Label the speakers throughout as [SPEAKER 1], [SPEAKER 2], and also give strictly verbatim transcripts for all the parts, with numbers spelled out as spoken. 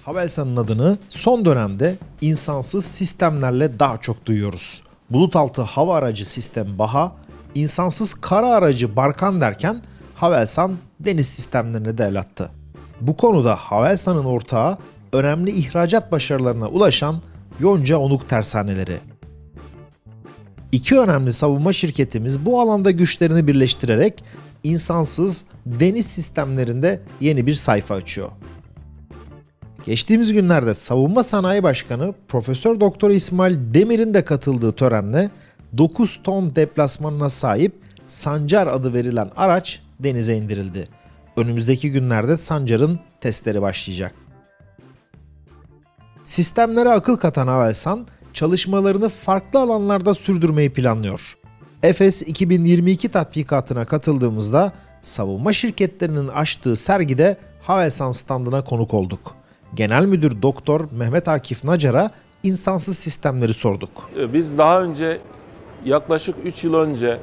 [SPEAKER 1] Havelsan'ın adını son dönemde insansız sistemlerle daha çok duyuyoruz. Bulutaltı hava aracı sistem BAHA, insansız kara aracı Barkan derken Havelsan deniz sistemlerine de el attı. Bu konuda Havelsan'ın ortağı önemli ihracat başarılarına ulaşan Yonca Onuk Tersaneleri. İki önemli savunma şirketimiz bu alanda güçlerini birleştirerek insansız deniz sistemlerinde yeni bir sayfa açıyor. Geçtiğimiz günlerde Savunma Sanayi Başkanı Profesör Doktor İsmail Demir'in de katıldığı törenle dokuz ton deplasmanına sahip Sancar adı verilen araç denize indirildi. Önümüzdeki günlerde Sancar'ın testleri başlayacak. Sistemlere akıl katan Havelsan, çalışmalarını farklı alanlarda sürdürmeyi planlıyor. Efes iki bin yirmi iki tatbikatına katıldığımızda savunma şirketlerinin açtığı sergide Havelsan standına konuk olduk. Genel Müdür Doktor Mehmet Akif Nacar'a insansız sistemleri sorduk.
[SPEAKER 2] Biz daha önce yaklaşık üç yıl önce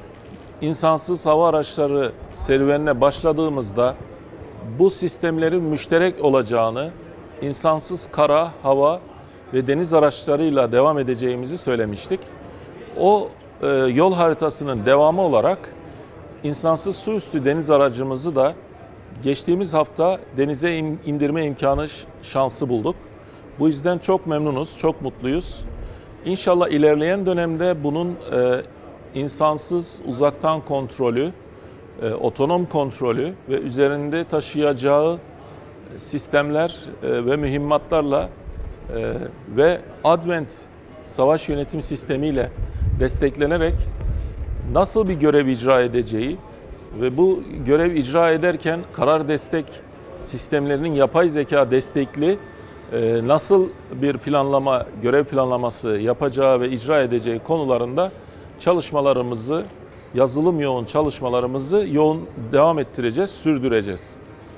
[SPEAKER 2] insansız hava araçları serüvenine başladığımızda bu sistemlerin müşterek olacağını, insansız kara, hava ve deniz araçlarıyla devam edeceğimizi söylemiştik. O e, yol haritasının devamı olarak insansız su üstü deniz aracımızı da geçtiğimiz hafta denize indirme imkanı şansı bulduk. Bu yüzden çok memnunuz, çok mutluyuz. İnşallah ilerleyen dönemde bunun e, insansız uzaktan kontrolü, e, otonom kontrolü ve üzerinde taşıyacağı sistemler e, ve mühimmatlarla e, ve Advent savaş yönetim sistemiyle desteklenerek nasıl bir görev icra edeceği ve bu görev icra ederken karar destek sistemlerinin yapay zeka destekli e, nasıl bir planlama, görev planlaması yapacağı ve icra edeceği konularında çalışmalarımızı, yazılım yoğun çalışmalarımızı yoğun devam ettireceğiz, sürdüreceğiz.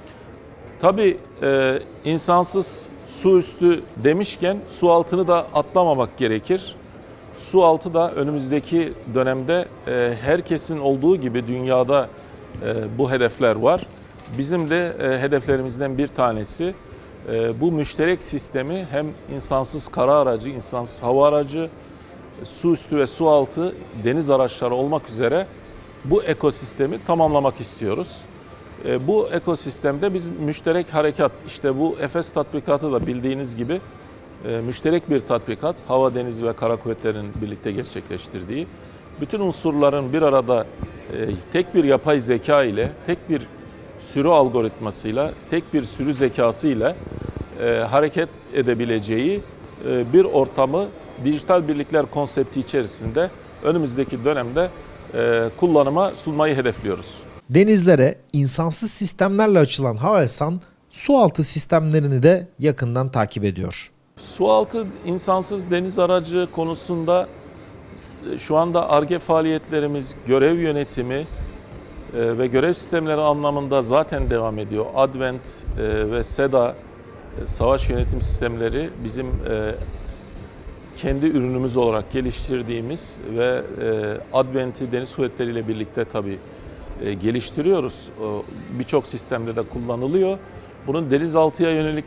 [SPEAKER 2] Tabii e, insansız su üstü demişken su altını da atlamamak gerekir. Su altı da önümüzdeki dönemde e, herkesin olduğu gibi dünyada e, bu hedefler var. Bizim de e, hedeflerimizden bir tanesi e, bu müşterek sistemi hem insansız kara aracı, insansız hava aracı, su üstü ve su altı deniz araçları olmak üzere bu ekosistemi tamamlamak istiyoruz. E, bu ekosistemde biz müşterek harekat, işte bu Efes tatbikatı da bildiğiniz gibi e, müşterek bir tatbikat, hava, deniz ve kara kuvvetlerinin birlikte gerçekleştirdiği, bütün unsurların bir arada e, tek bir yapay zeka ile, tek bir sürü algoritmasıyla, tek bir sürü zekası ile e, hareket edebileceği e, bir ortamı dijital birlikler konsepti içerisinde önümüzdeki dönemde e, kullanıma sunmayı hedefliyoruz.
[SPEAKER 1] Denizlere insansız sistemlerle açılan Havelsan, sualtı sistemlerini de yakından takip ediyor.
[SPEAKER 2] Sualtı insansız deniz aracı konusunda şu anda Ar-Ge faaliyetlerimiz, görev yönetimi ve görev sistemleri anlamında zaten devam ediyor. Advent ve SEDA savaş yönetim sistemleri bizim kendi ürünümüz olarak geliştirdiğimiz ve Advent'i deniz kuvvetleriyle birlikte tabii geliştiriyoruz. Birçok sistemde de kullanılıyor. Bunun denizaltıya yönelik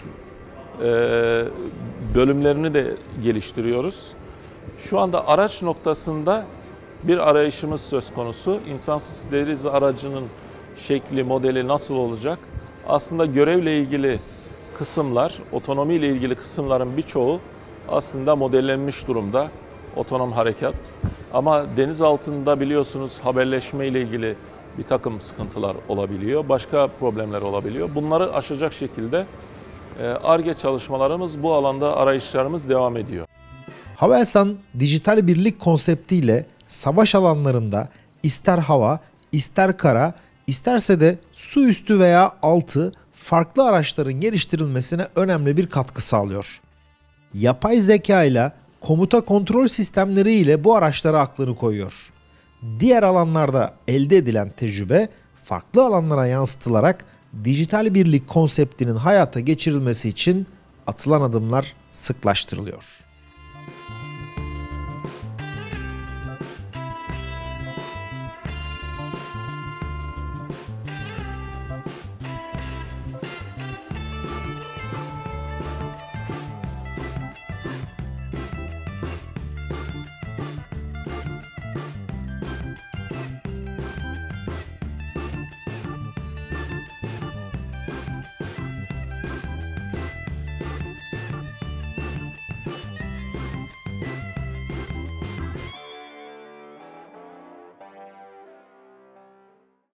[SPEAKER 2] bölümlerini de geliştiriyoruz. Şu anda araç noktasında bir arayışımız söz konusu. İnsansız deniz aracının şekli, modeli nasıl olacak? Aslında görevle ilgili kısımlar, otonomiyle ilgili kısımların birçoğu aslında modellenmiş durumda. Otonom harekat. Ama deniz altında biliyorsunuz haberleşme ile ilgili bir takım sıkıntılar olabiliyor. Başka problemler olabiliyor. Bunları aşacak şekilde Ar-Ge çalışmalarımız, bu alanda arayışlarımız devam ediyor.
[SPEAKER 1] Havelsan, dijital birlik konseptiyle savaş alanlarında ister hava, ister kara, isterse de su üstü veya altı farklı araçların geliştirilmesine önemli bir katkı sağlıyor. Yapay zeka ile komuta kontrol sistemleri ile bu araçlara aklını koyuyor. Diğer alanlarda elde edilen tecrübe farklı alanlara yansıtılarak dijital birlik konseptinin hayata geçirilmesi için atılan adımlar sıklaştırılıyor.